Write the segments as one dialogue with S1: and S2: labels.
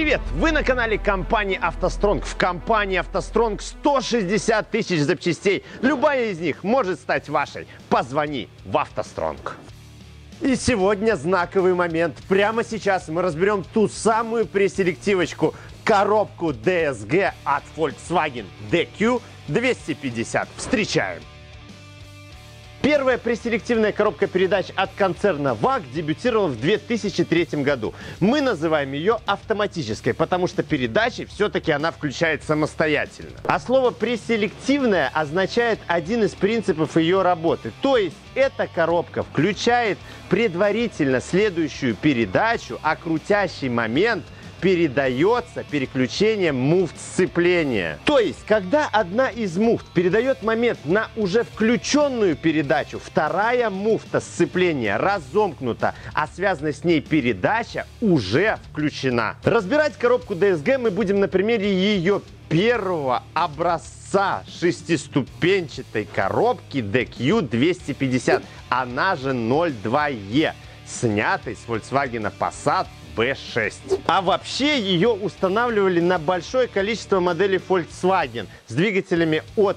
S1: Привет! Вы на канале компании «АвтоСтронг». В компании «АвтоСтронг» 160 тысяч запчастей. Любая из них может стать вашей. Позвони в «АвтоСтронг». И сегодня знаковый момент. Прямо сейчас мы разберем ту самую преселективочку – коробку DSG от Volkswagen DQ250. Встречаем! Первая преселективная коробка передач от концерна VAG дебютировала в 2003 году. Мы называем ее автоматической, потому что передачи все-таки она включает самостоятельно. А слово преселективная означает один из принципов ее работы. То есть эта коробка включает предварительно следующую передачу, а крутящий момент передается переключением муфт сцепления. То есть, когда одна из муфт передает момент на уже включенную передачу, вторая муфта сцепления разомкнута, а связанная с ней передача уже включена. Разбирать коробку DSG мы будем на примере ее первого образца шестиступенчатой коробки DQ250, она же 02E, снятой с Volkswagen Passat B6. А вообще ее устанавливали на большое количество моделей Volkswagen с двигателями от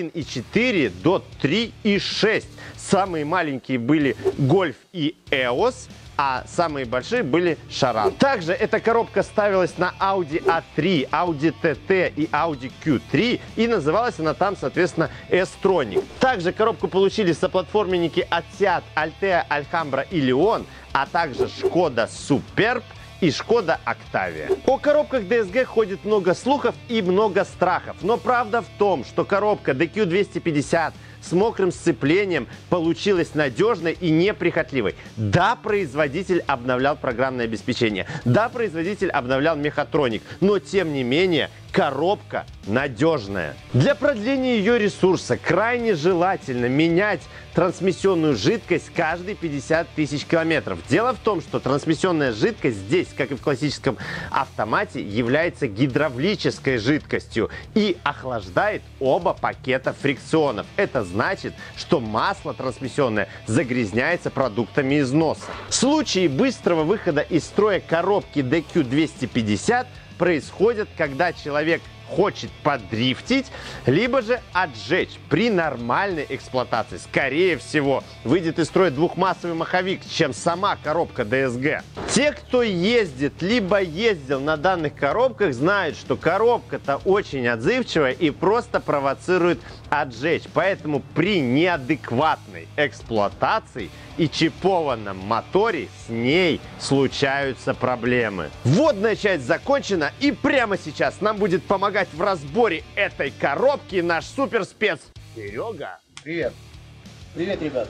S1: 1.4 до 3.6. Самые маленькие были Golf и EOS, а самые большие были Charan. Также эта коробка ставилась на Audi A3, Audi TT и Audi Q3, и называлась она там, соответственно, S-Tronic. Также коробку получили соплатформенники от Seat, Altea, Alhambra и Leon, а также Skoda Superb и Skoda Octavia. О коробках DSG ходит много слухов и много страхов, но правда в том, что коробка DQ250 с мокрым сцеплением получилась надежной и неприхотливой. Да, производитель обновлял программное обеспечение, да, производитель обновлял мехатроник, но тем не менее коробка надежная. Для продления ее ресурса крайне желательно менять трансмиссионную жидкость каждые 50 тысяч километров. Дело в том, что трансмиссионная жидкость здесь, как и в классическом автомате, является гидравлической жидкостью и охлаждает оба пакета фрикционов. Это значит, что масло трансмиссионное загрязняется продуктами износа. В случае быстрого выхода из строя коробки DQ250 происходит, когда человек хочет подрифтить, либо же отжечь. При нормальной эксплуатации, скорее всего, выйдет из строя двухмассовый маховик, чем сама коробка DSG. Те, кто ездит, либо ездил на данных коробках, знают, что коробка-то очень отзывчивая и просто провоцирует отжечь. Поэтому при неадекватной эксплуатации и чипованном моторе с ней случаются проблемы. Вводная часть закончена, и прямо сейчас нам будет помогать в разборе этой коробки наш суперспец Серега.
S2: Привет. Привет, ребята.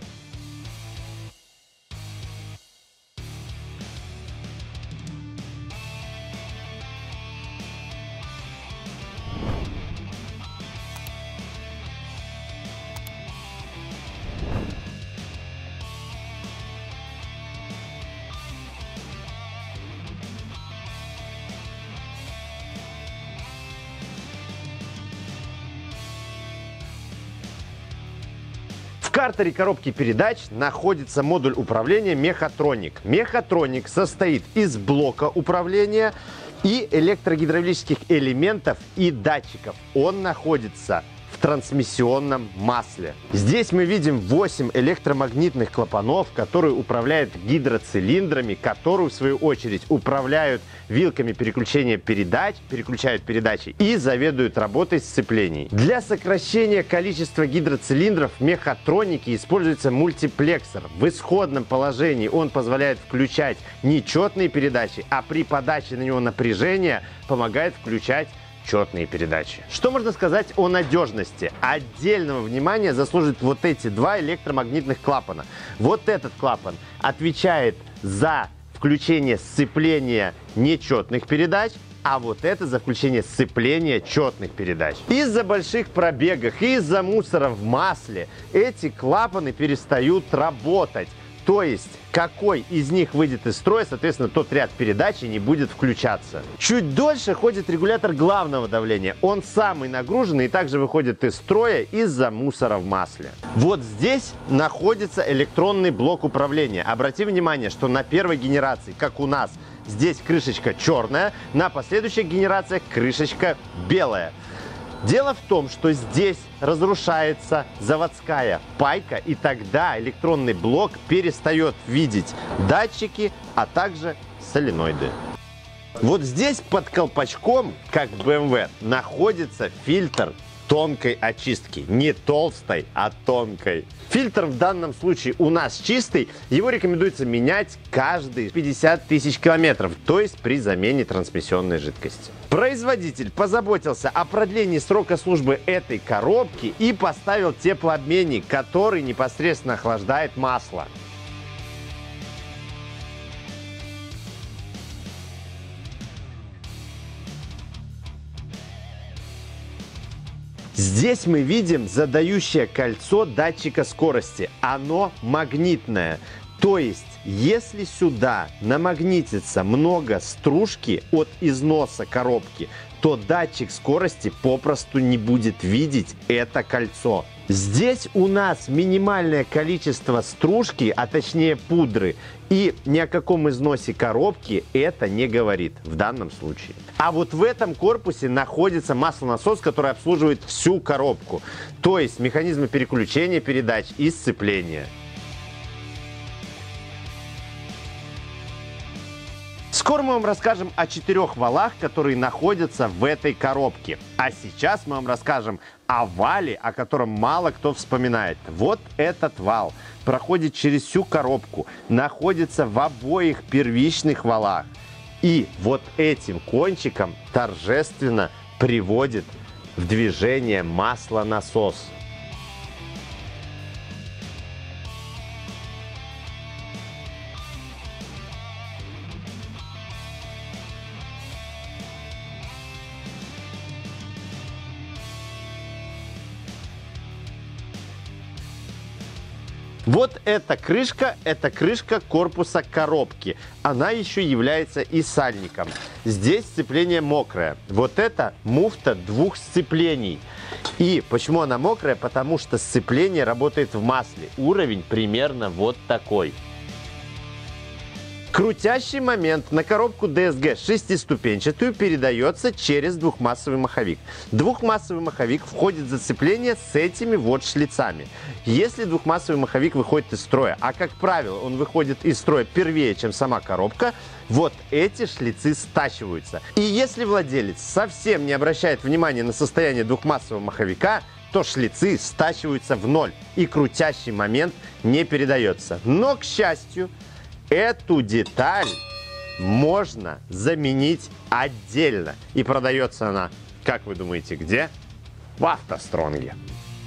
S1: В картере коробки передач находится модуль управления Мехатроник. Мехатроник состоит из блока управления и электрогидравлических элементов и датчиков. Он находится в трансмиссионном масле. Здесь мы видим 8 электромагнитных клапанов, которые управляют гидроцилиндрами, которые в свою очередь управляют вилками переключения передач, переключают передачи и заведуют работой сцеплений. Для сокращения количества гидроцилиндров в мехатронике используется мультиплексор. В исходном положении он позволяет включать нечетные передачи, а при подаче на него напряжения помогает включать четные передачи. Что можно сказать о надежности? Отдельного внимания заслуживают вот эти два электромагнитных клапана. Вот этот клапан отвечает за включение сцепления нечетных передач, а вот это за включение сцепления четных передач. Из-за больших пробегов и из-за мусора в масле эти клапаны перестают работать. То есть, какой из них выйдет из строя, соответственно, тот ряд передач не будет включаться. Чуть дольше ходит регулятор главного давления. Он самый нагруженный и также выходит из строя из-за мусора в масле. Вот здесь находится электронный блок управления. Обрати внимание, что на первой генерации, как у нас, здесь крышечка черная, на последующих генерациях крышечка белая. Дело в том, что здесь разрушается заводская пайка, и тогда электронный блок перестает видеть датчики, а также соленоиды. Вот здесь под колпачком, как в BMW, находится фильтр тонкой очистки. Не толстой, а тонкой. Фильтр в данном случае у нас чистый. Его рекомендуется менять каждые 50 тысяч километров, то есть при замене трансмиссионной жидкости. Производитель позаботился о продлении срока службы этой коробки и поставил теплообменник, который непосредственно охлаждает масло. Здесь мы видим задающее кольцо датчика скорости. Оно магнитное. То есть, если сюда намагнитится много стружки от износа коробки, то датчик скорости попросту не будет видеть это кольцо. Здесь у нас минимальное количество стружки, а точнее пудры, и ни о каком износе коробки это не говорит в данном случае. А вот в этом корпусе находится маслонасос, который обслуживает всю коробку, то есть механизмы переключения передач и сцепления. Скоро мы вам расскажем о 4 валах, которые находятся в этой коробке. А сейчас мы вам расскажем о вале, о котором мало кто вспоминает. Вот этот вал проходит через всю коробку, находится в обоих первичных валах. И вот этим кончиком торжественно приводит в движение маслонасос. Вот эта крышка корпуса коробки. Она еще является и сальником. Здесь сцепление мокрое. Вот это муфта двух сцеплений. И почему она мокрая? Потому что сцепление работает в масле. Уровень примерно вот такой. Крутящий момент на коробку DSG шестиступенчатую передается через двухмассовый маховик. Двухмассовый маховик входит в зацепление с этими вот шлицами. Если двухмассовый маховик выходит из строя, а как правило он выходит из строя первее, чем сама коробка, вот эти шлицы стачиваются. И если владелец совсем не обращает внимания на состояние двухмассового маховика, то шлицы стачиваются в ноль и крутящий момент не передается. Но, к счастью, эту деталь можно заменить отдельно. И продается она, как вы думаете, где? В автостронге.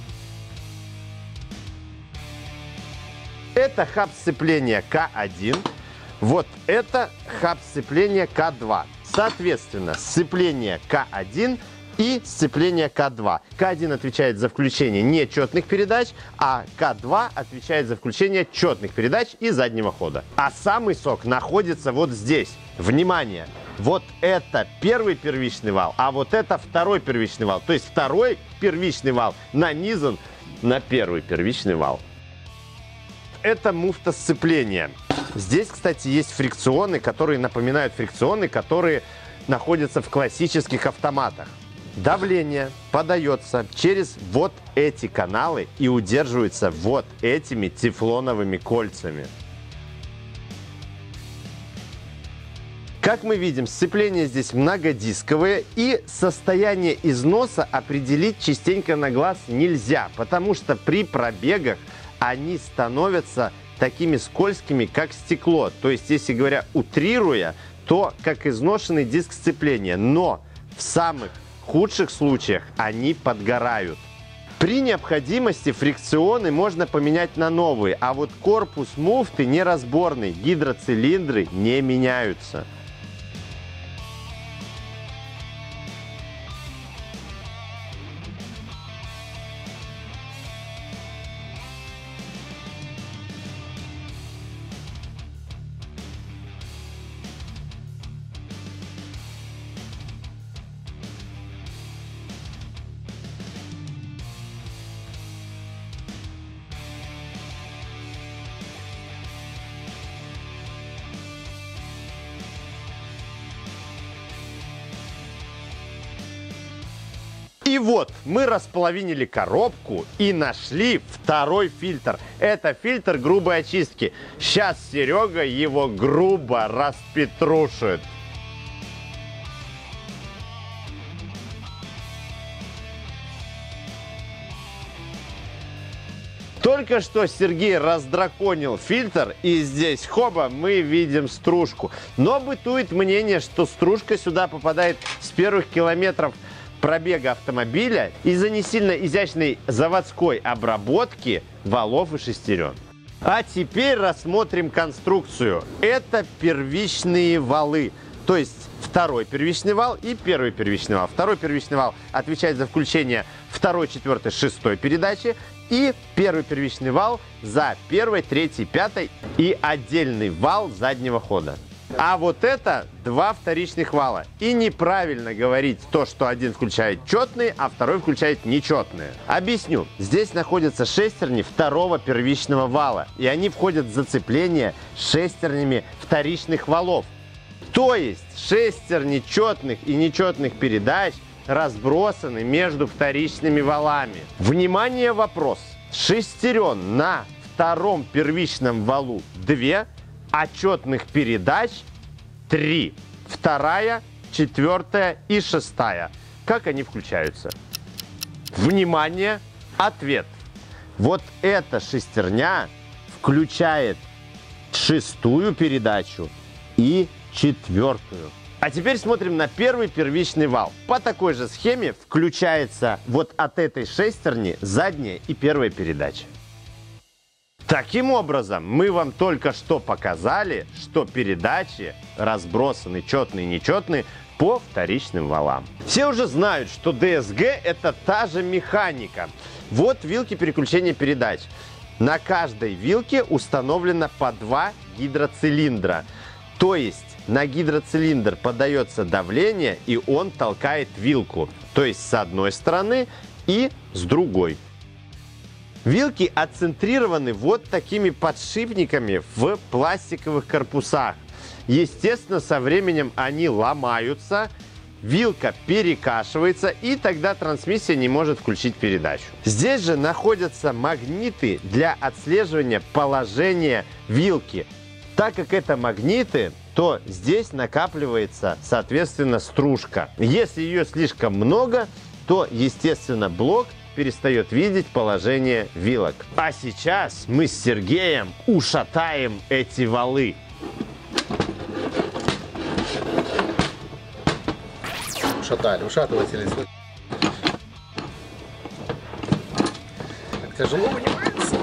S1: Это хаб сцепления К1. Вот это хаб сцепления К2. Соответственно, сцепление К1 и сцепление К2. К1 отвечает за включение нечетных передач, а К2 отвечает за включение четных передач и заднего хода. А самый сок находится вот здесь. Внимание! Вот это первый первичный вал, а вот это второй первичный вал. То есть второй первичный вал нанизан на первый первичный вал. Это муфта сцепления. Здесь, кстати, есть фрикционы, которые напоминают фрикционы, которые находятся в классических автоматах. Давление подается через вот эти каналы и удерживается вот этими тефлоновыми кольцами. Как мы видим, сцепления здесь многодисковые, и состояние износа определить частенько на глаз нельзя, потому что при пробегах они становятся такими скользкими, как стекло. То есть, если говоря, утрируя, то как изношенный диск сцепления. Но в самых худших случаях они подгорают. При необходимости фрикционы можно поменять на новые, а вот корпус муфты неразборный, гидроцилиндры не меняются. И вот мы располовинили коробку и нашли второй фильтр. Это фильтр грубой очистки. Сейчас Серега его грубо распетрушит. Только что Сергей раздраконил фильтр, и здесь, хоба, мы видим стружку. Но бытует мнение, что стружка сюда попадает с первых километров пробега автомобиля из-за не сильно изящной заводской обработки валов и шестерен. А теперь рассмотрим конструкцию. Это первичные валы, то есть второй первичный вал и первый первичный вал. Второй первичный вал отвечает за включение второй, четвертой, шестой передачи. И первый первичный вал за первой, третьей, пятой и отдельный вал заднего хода. А вот это два вторичных вала. И неправильно говорить то, что один включает четные, а второй включает нечетные. Объясню. Здесь находятся шестерни второго первичного вала. И они входят в зацепление шестернями вторичных валов. То есть шестерни четных и нечетных передач разбросаны между вторичными валами. Внимание, вопрос. Шестерен на втором первичном валу 2, а четных передач 3. Вторая, четвертая и шестая. Как они включаются? Внимание, ответ. Вот эта шестерня включает шестую передачу и четвертую. А теперь смотрим на первый первичный вал. По такой же схеме включается вот от этой шестерни задняя и первая передача. Таким образом, мы вам только что показали, что передачи разбросаны четные и нечетные по вторичным валам. Все уже знают, что ДСГ – это та же механика. Вот вилки переключения передач. На каждой вилке установлено по 2 гидроцилиндра. То есть на гидроцилиндр подается давление, и он толкает вилку. То есть с одной стороны и с другой. Вилки отцентрированы вот такими подшипниками в пластиковых корпусах. Естественно, со временем они ломаются, вилка перекашивается, и тогда трансмиссия не может включить передачу. Здесь же находятся магниты для отслеживания положения вилки. Так как это магниты, то здесь накапливается, соответственно, стружка. Если ее слишком много, то, естественно, блок перестает видеть положение вилок. А сейчас мы с Сергеем ушатаем эти валы.
S2: Ушатали, ушатыватели. Так тяжело вынимается.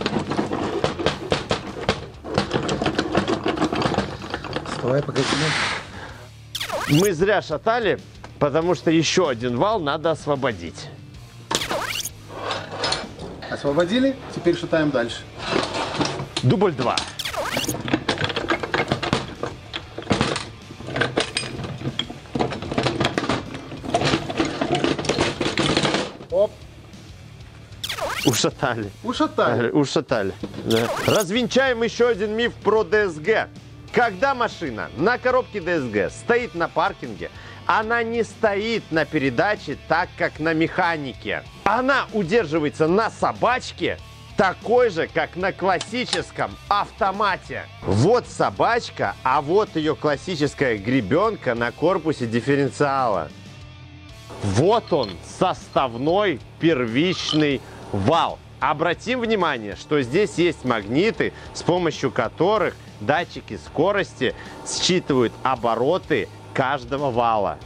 S2: Давай пока.
S1: Мы зря шатали, потому что еще один вал надо освободить.
S2: Освободили, теперь шатаем дальше.
S1: Дубль 2.
S2: Оп.
S1: Ушатали.
S2: Ушатали.
S1: Ушатали. Да. Развенчаем еще один миф про ДСГ. Когда машина на коробке ДСГ стоит на паркинге, она не стоит на передаче так, как на механике. Она удерживается на собачке, такой же, как на классическом автомате. Вот собачка, а вот ее классическая гребенка на корпусе дифференциала. Вот он, составной первичный вал. Обратим внимание, что здесь есть магниты, с помощью которых датчики скорости считывают обороты каждого вала.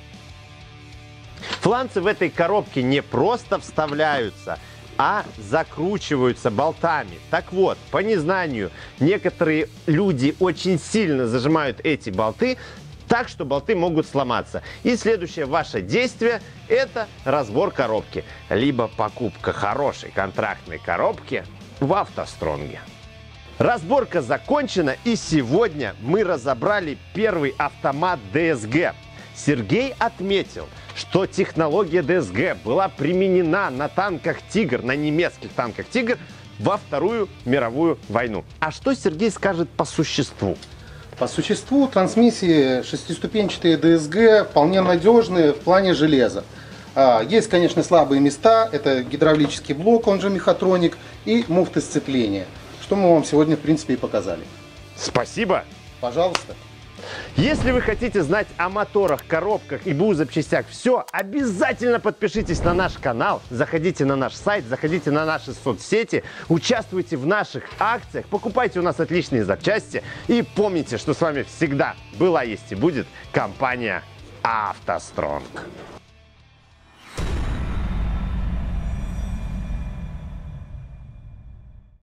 S1: Фланцы в этой коробке не просто вставляются, а закручиваются болтами. Так вот, по незнанию, некоторые люди очень сильно зажимают эти болты, так что болты могут сломаться. И следующее ваше действие – это разбор коробки, либо покупка хорошей контрактной коробки в автостронге. Разборка закончена, и сегодня мы разобрали первый автомат ДСГ. Сергей отметил, что технология ДСГ была применена на танках «Тигр», на немецких танках «Тигр» во Вторую мировую войну. А что Сергей скажет по существу?
S2: По существу трансмиссии шестиступенчатые ДСГ вполне надежные в плане железа. Есть, конечно, слабые места. Это гидравлический блок, он же мехатроник, и муфты сцепления. Что мы вам сегодня, в принципе, и показали.
S1: Спасибо.
S2: Пожалуйста.
S1: Если вы хотите знать о моторах, коробках и БУ запчастях все, обязательно подпишитесь на наш канал, заходите на наш сайт, заходите на наши соцсети, участвуйте в наших акциях, покупайте у нас отличные запчасти и помните, что с вами всегда была, есть и будет компания «АвтоСтронг».